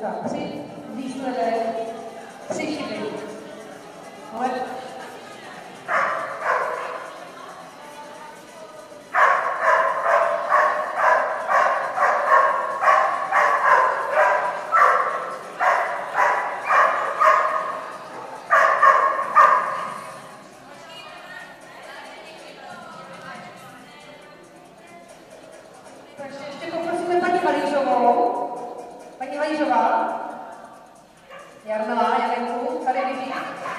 Tak 3 výsledek, 3 chyby. Ale takže ještě poprosíme paní Halířovou. Paní Halířová, Jarmila, Janku, tady vidí.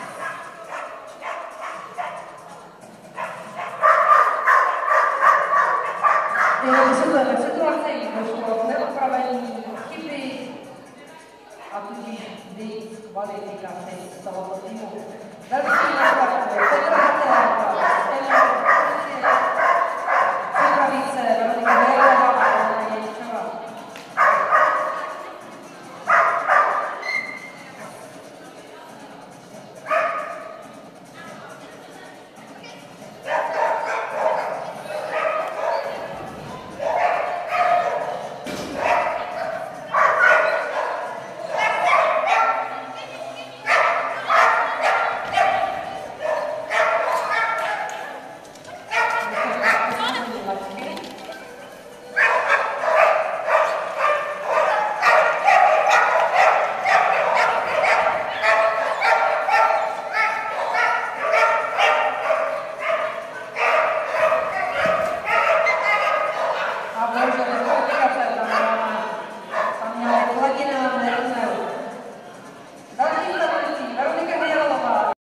Jenom vysvětlujeme situaci, došlo k neopravení chyby a tudíž diskvalifikaci z tohoto týmu. Další náklad,